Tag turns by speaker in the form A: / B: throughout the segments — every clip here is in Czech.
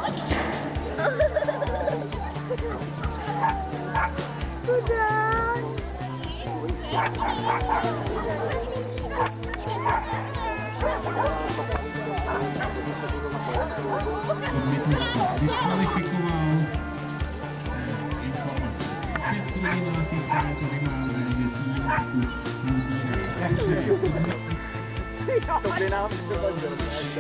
A: Vykvalifikoval informace. 6 koordinátních státových máme, že
B: To by nám to vadilo.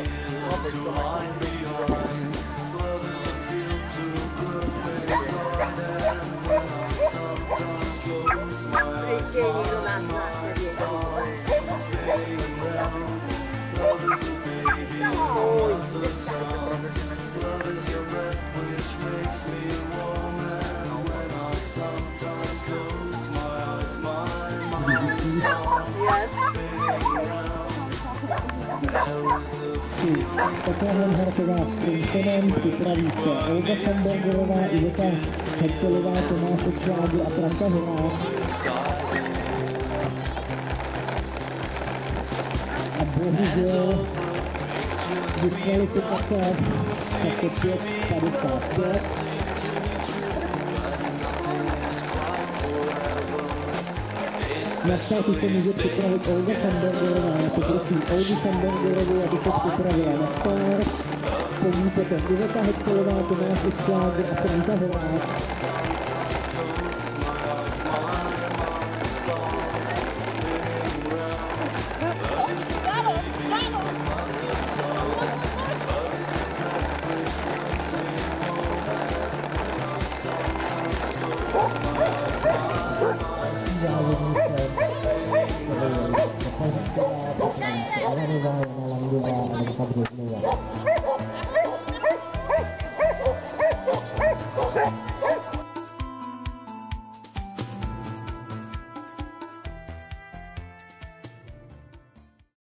C: Taková Hartová s Princetonem, připraví se Olga Sambergerová, Iveta Heckelová, Tomáš Očágy a Franka Horák. A bohužel diskvalifikace tak je 5:55. Na státu se může připravit Olga Sambergerová. Já poprosím Olgu Sambergerovou, aby se připravila na start. Po ní potom Iveta Heckelová, Tomáš Očágy a Franka Horák. Závodnice Jana Landová a Lenka Březnová.